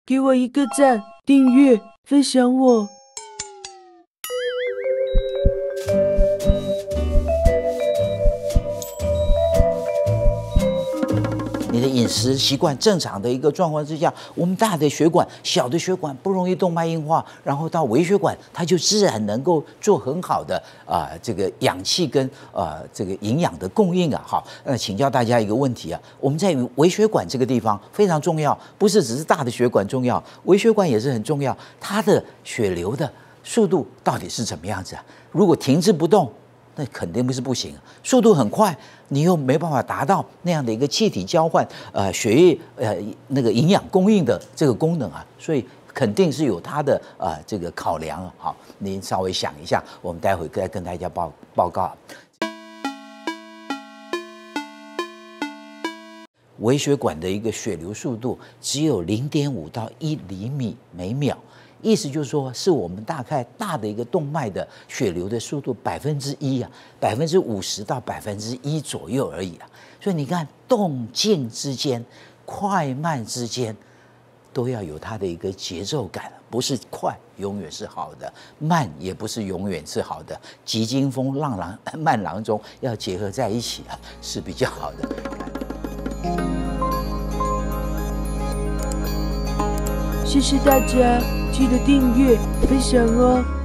给我一个赞、订阅、分享我。 你的饮食习惯正常的一个状况之下，我们大的血管、小的血管不容易动脉硬化，然后到微血管，它就自然能够做很好的这个氧气跟这个营养的供应啊。好，请教大家一个问题啊，我们在微血管这个地方非常重要，不是只是大的血管重要，微血管也是很重要。它的血流的速度到底是怎么样子啊？如果停滞不动，那肯定不行，速度很快，你又没办法达到那样的一个气体交换、血液那个营养供应的这个功能啊，所以肯定是有它的这个考量啊。好，您稍微想一下，我们待会再跟大家报告。微血管的一个血流速度只有0.5到1厘米每秒。意思就是说，是我们大概大的一个动脉的血流的速度1%啊，50%到1%左右而已啊。所以你看，动静之间、快慢之间，都要有它的一个节奏感，不是快永远是好的，慢也不是永远是好的。急惊风慢郎中要结合在一起啊，是比较好的。 谢谢大家，记得订阅、分享哦。